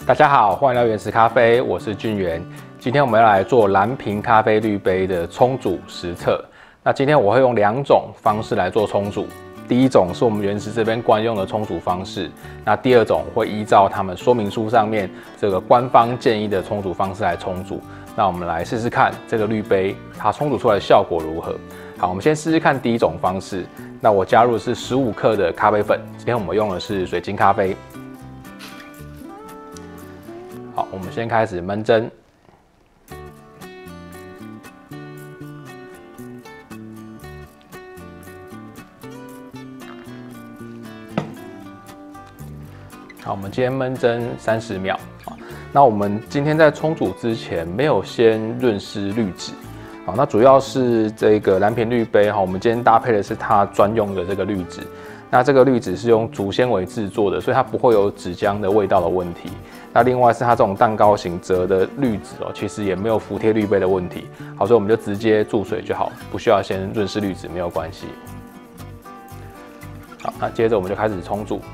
大家好，欢迎来到原始咖啡，我是俊元。今天我们要来做蓝瓶咖啡滤杯的冲煮实测。那今天我会用2种方式来做冲煮。第一种是我们原始这边惯用的冲煮方式，那第二种会依照他们说明书上面这个官方建议的冲煮方式来冲煮。那我们来试试看这个滤杯它冲煮出来的效果如何。好，我们先试试看第一种方式。那我加入的是15克的咖啡粉，今天我们用的是水晶咖啡。好，我们先开始焖蒸。好，我们今天焖蒸30秒。那我们今天在冲煮之前没有先润湿滤纸。好，那主要是这个蓝瓶滤杯哈，我们今天搭配的是它专用的这个滤纸。那这个滤纸是用竹纤维制作的，所以它不会有纸浆的味道的问题。那另外是它这种蛋糕型折的滤纸哦，其实也没有服帖滤杯的问题。好，所以我们就直接注水就好，不需要先润湿滤纸，没有关系。好，那接着我们就开始冲煮。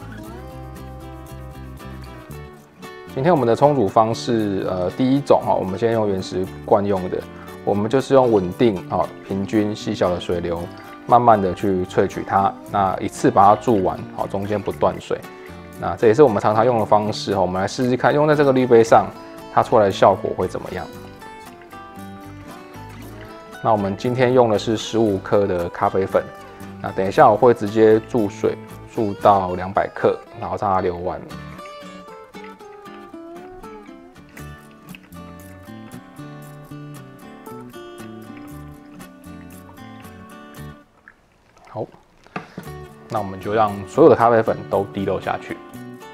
今天我们的冲煮方式，第一种哈，我们先用原始惯用的，我们就是用稳定啊、平均细小的水流，慢慢的去萃取它，那一次把它注完，好，中间不断水。那这也是我们常常用的方式，我们来试试看，用在这个滤杯上，它出来的效果会怎么样？那我们今天用的是15克的咖啡粉，那等一下我会直接注水，注到200克，然后让它流完。好，那我们就让所有的咖啡粉都滴漏下去。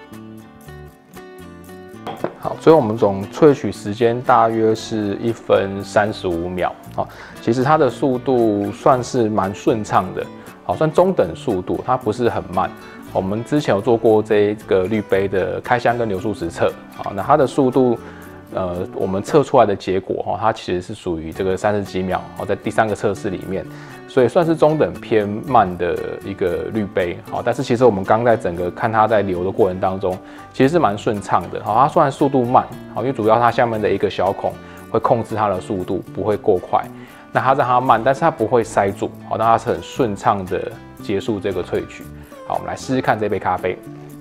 好，所以我们总萃取时间大约是1分35秒。好，其实它的速度算是蛮顺畅的，好，算中等速度，它不是很慢。我们之前有做过这个滤杯的开箱跟流速实测，好，那它的速度，我们测出来的结果它其实是属于这个30几秒，在第3个测试里面。所以算是中等偏慢的一个滤杯，好，但是其实我们刚在整个看它在流的过程当中，其实是蛮顺畅的，好，它虽然速度慢，好，因为主要它下面的一个小孔会控制它的速度，不会过快，那它让它慢，但是它不会塞住，好，那它是很顺畅的结束这个萃取。好，我们来试试看这杯咖啡。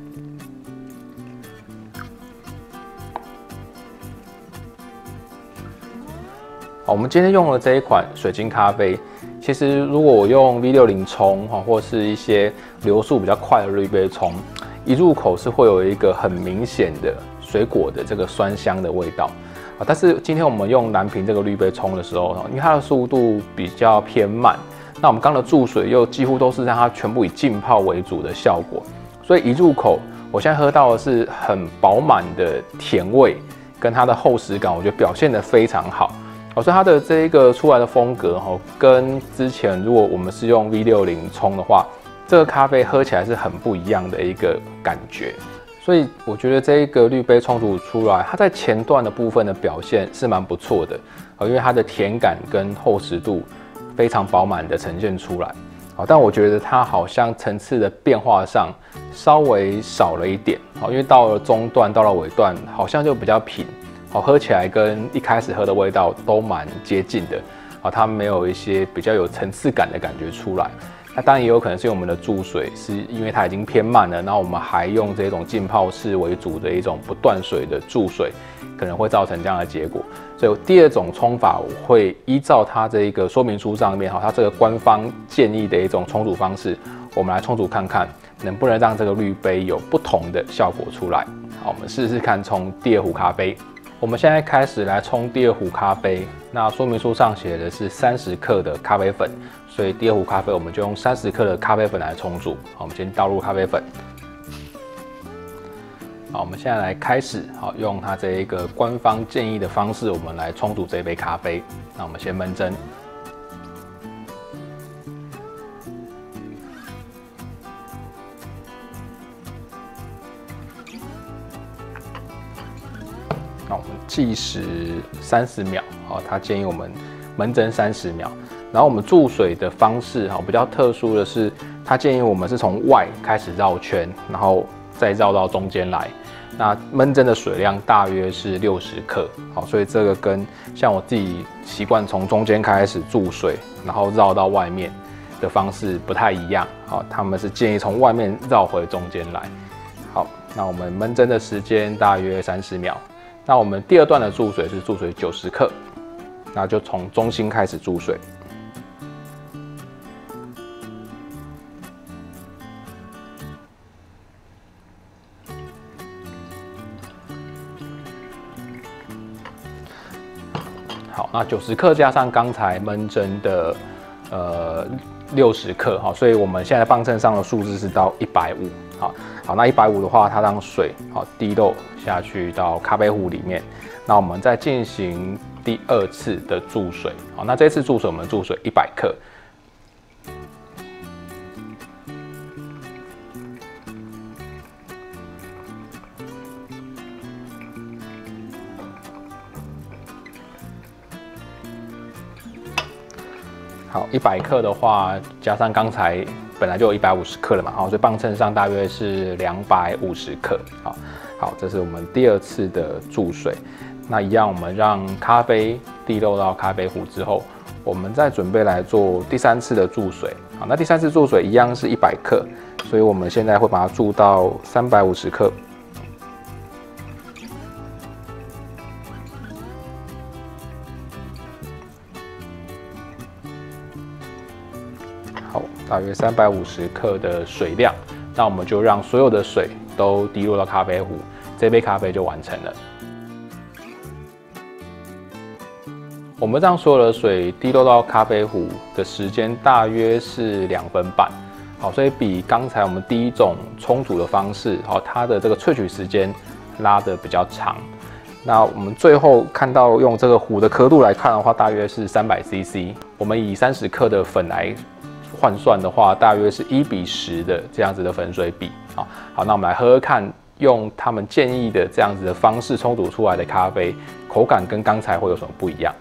好，我们今天用了这一款水晶咖啡。其实，如果我用 V60 冲或是一些流速比较快的滤杯冲，一入口是会有一个很明显的水果的这个酸香的味道啊。但是今天我们用蓝瓶这个滤杯冲的时候，因为它的速度比较偏慢，那我们刚的注水又几乎都是让它全部以浸泡为主的效果，所以一入口，我现在喝到的是很饱满的甜味，跟它的厚实感，我觉得表现得非常好。所以它的这一个出来的风格跟之前如果我们是用 V60 冲的话，这个咖啡喝起来是很不一样的一个感觉。所以我觉得这一个滤杯冲煮出来，它在前段的部分的表现是蛮不错的，因为它的甜感跟厚实度非常饱满的呈现出来。但我觉得它好像层次的变化上稍微少了一点，因为到了中段到了尾段好像就比较平。喝起来跟一开始喝的味道都蛮接近的，它没有一些比较有层次感的感觉出来。那当然也有可能是我们的注水是因为它已经偏慢了，然后我们还用这种浸泡式为主的一种不断水的注水，可能会造成这样的结果。所以第2种冲法，我会依照它这一个说明书上面它这个官方建议的一种冲煮方式，我们来冲煮看看能不能让这个滤杯有不同的效果出来。好，我们试试看冲第2壶咖啡。我们现在开始来冲第2壶咖啡，那说明书上写的是30克的咖啡粉，所以第2壶咖啡我们就用30克的咖啡粉来冲煮。好，我们先倒入咖啡粉。好，我们现在来开始，好，用它这一个官方建议的方式，我们来冲煮这杯咖啡。那我们先焖蒸。那我们计时30秒，好，他建议我们焖蒸30秒。然后我们注水的方式，比较特殊的是，他建议我们是从外开始绕圈，然后再绕到中间来。 那焖蒸的水量大约是60克，好，所以这个跟像我自己习惯从中间开始注水，然后绕到外面的方式不太一样，好，他们是建议从外面绕回中间来。好，那我们焖蒸的时间大约30秒。那我们第2段的注水是注水90克，那就从中心开始注水。好，那90克加上刚才焖蒸的60克，好，所以我们现在磅秤上的数字是到150。好，那150的话，它让水滴漏下去到咖啡壶里面。那我们再进行第2次的注水。好，那这次注水我们注水100克。好，100克的话，加上刚才本来就有150克了嘛，好，所以磅秤上大约是250克。好，这是我们第2次的注水。那一样，我们让咖啡滴漏到咖啡壶之后，我们再准备来做第3次的注水。好，那第3次注水一样是100克，所以我们现在会把它注到350克。好，大约350克的水量，那我们就让所有的水都滴落到咖啡壶，这杯咖啡就完成了。我们让所有的水滴落到咖啡壶的时间大约是2分半，好，所以比刚才我们第1种冲煮的方式，好，它的这个萃取时间拉得比较长。那我们最后看到用这个壶的刻度来看的话，大约是300 CC。我们以30克的粉来换算的话，大约是1:10的这样子的粉水比。好，那我们来喝喝看，用他们建议的这样子的方式冲煮出来的咖啡，口感跟刚才会有什么不一样？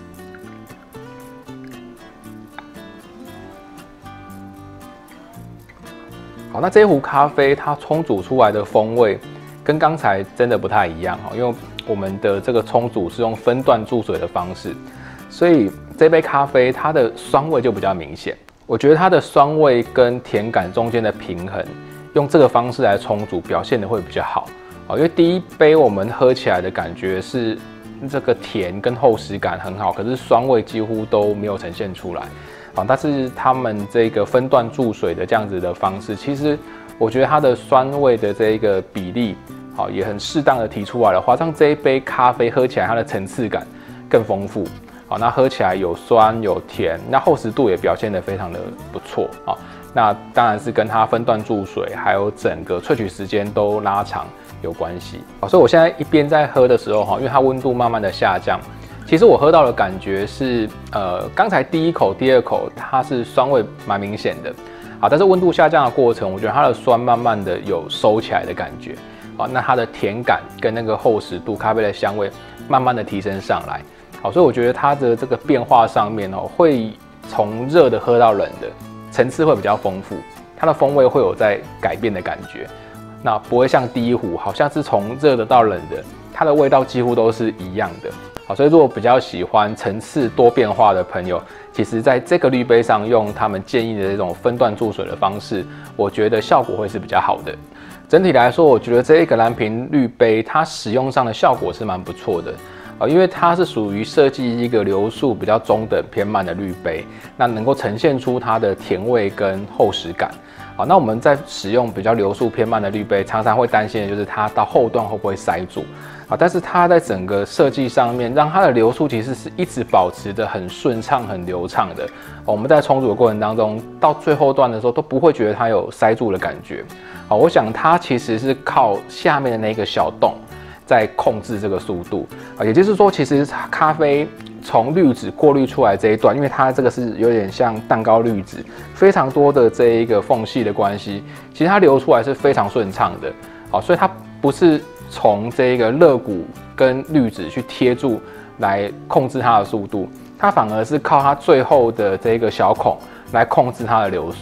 好，那这一壶咖啡它冲煮出来的风味跟刚才真的不太一样，因为我们的这个冲煮是用分段注水的方式，所以这杯咖啡它的酸味就比较明显。我觉得它的酸味跟甜感中间的平衡，用这个方式来冲煮表现的会比较好。因为第1杯我们喝起来的感觉是这个甜跟厚实感很好，可是酸味几乎都没有呈现出来。但是他们这个分段注水的这样子的方式，其实我觉得它的酸味的这个比例，也很适当的提出来的话，让这一杯咖啡喝起来它的层次感更丰富。好，那喝起来有酸有甜，那厚实度也表现得非常的不错啊。那当然是跟它分段注水，还有整个萃取时间都拉长有关系。所以我现在一边在喝的时候，因为它温度慢慢的下降。其实我喝到的感觉是，刚才第1口、第2口它是酸味蛮明显的，但是温度下降的过程，我觉得它的酸慢慢的有收起来的感觉，那它的甜感跟那个厚实度、咖啡的香味慢慢的提升上来，好，所以我觉得它的这个变化上面会从热的喝到冷的，层次会比较丰富，它的风味会有在改变的感觉，那不会像第1壶好像是从热的到冷的，它的味道几乎都是一样的。好，所以如果比较喜欢层次多变化的朋友，其实在这个滤杯上用他们建议的这种分段注水的方式，我觉得效果会是比较好的。整体来说，我觉得这一个蓝瓶滤杯它使用上的效果是蛮不错的。因为它是属于设计一个流速比较中等偏慢的滤杯，那能够呈现出它的甜味跟厚实感。好，那我们在使用比较流速偏慢的滤杯，常常会担心的就是它到后段会不会塞住。但是它在整个设计上面，让它的流速其实是一直保持的很顺畅、很流畅的。我们在冲煮的过程当中，到最后段的时候都不会觉得它有塞住的感觉。我想它其实是靠下面的那个小洞在控制这个速度。也就是说，其实咖啡从滤纸过滤出来这一段，因为它这个是有点像蛋糕滤纸，非常多的这一个缝隙的关系，其实它流出来是非常顺畅的。所以它不是从这个肋骨跟滤纸去贴住来控制它的速度，它反而是靠它最后的这个小孔来控制它的流速。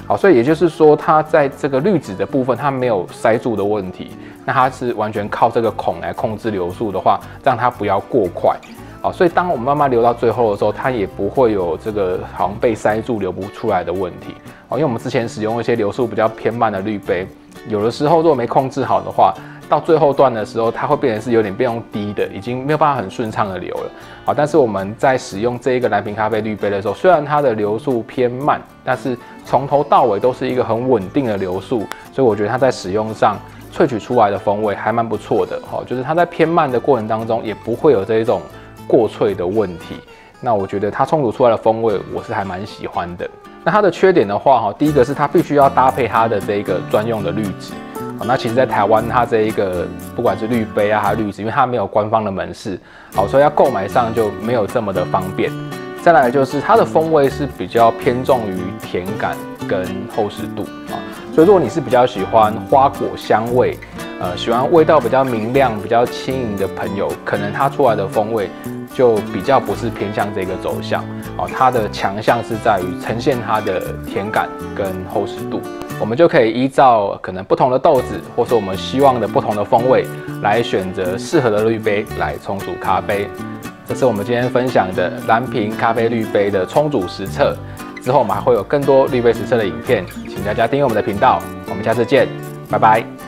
好，所以也就是说，它在这个滤纸的部分，它没有塞住的问题，那它是完全靠这个孔来控制流速的话，让它不要过快。好，所以当我们慢慢流到最后的时候，它也不会有这个好像被塞住流不出来的问题。好，因为我们之前使用一些流速比较偏慢的滤杯，有的时候如果没控制好的话，到最后段的时候，它会变成是有点变用低的，已经没有办法很顺畅的流了。好，但是我们在使用这一个蓝瓶咖啡滤杯的时候，虽然它的流速偏慢，但是从头到尾都是一个很稳定的流速，所以我觉得它在使用上萃取出来的风味还蛮不错的。好，就是它在偏慢的过程当中，也不会有这一种过萃的问题。那我觉得它冲煮出来的风味，我是还蛮喜欢的。那它的缺点的话，第一个是它必须要搭配它的这个专用的滤纸。那其实，在台湾，它这一个不管是滤杯啊，还是滤纸，因为它没有官方的门市，好，所以要购买上就没有这么的方便。再来就是它的风味是比较偏重于甜感跟厚实度啊，所以如果你是比较喜欢花果香味，喜欢味道比较明亮、比较轻盈的朋友，可能它出来的风味就比较不是偏向这个走向啊，它的强项是在于呈现它的甜感跟厚实度。我们就可以依照可能不同的豆子，或是我们希望的不同的风味，来选择适合的滤杯来冲煮咖啡。这是我们今天分享的蓝瓶咖啡滤杯的冲煮实测。之后我们还会有更多滤杯实测的影片，请大家订阅我们的频道。我们下次见，拜拜。